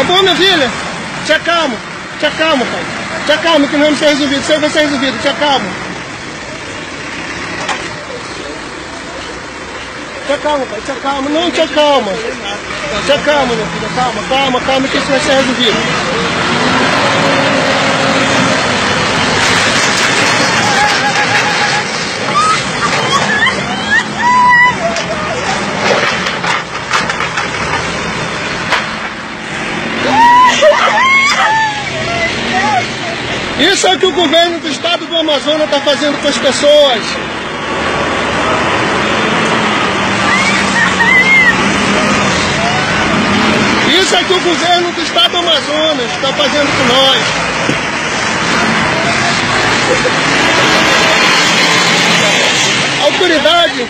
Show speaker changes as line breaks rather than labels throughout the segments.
bom, minha filha? Te acalma, pai. Te acalma que não vai ser resolvido. Isso aí vai ser resolvido, te acalma. Te acalma, pai, te acalma. Não, te acalma. Te acalma, minha filha. Calma que isso vai ser resolvido. Isso é o que o governo do estado do Amazonas está fazendo com as pessoas. Isso é o que o governo do estado do Amazonas está fazendo com nós. A autoridade...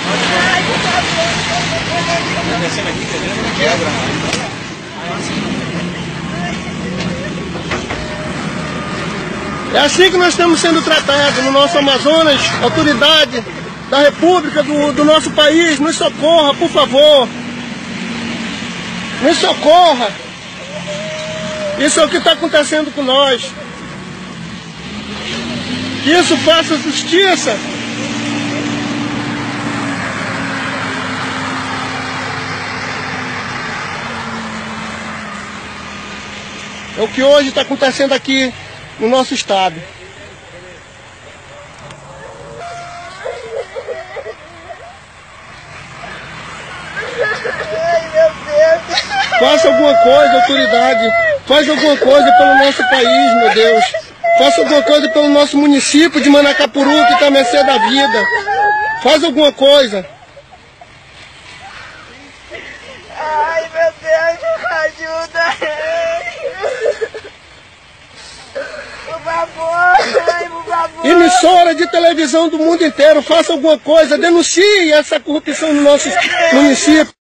É assim que nós estamos sendo tratados no nosso Amazonas. Autoridade da República, do nosso país, nos socorra, por favor. Nos socorra. Isso é o que está acontecendo com nós. Que isso faça justiça. É o que hoje está acontecendo aqui no nosso estado.
Ai, meu Deus.
Faça alguma coisa, autoridade. Faz alguma coisa pelo nosso país, meu Deus. Faça alguma coisa pelo nosso município de Manacapuru, que está à mercê da vida. Faz alguma coisa.
Ai, meu Deus, ajuda. Por favor.
Emissora de televisão do mundo inteiro, faça alguma coisa, denuncie essa corrupção no nosso município.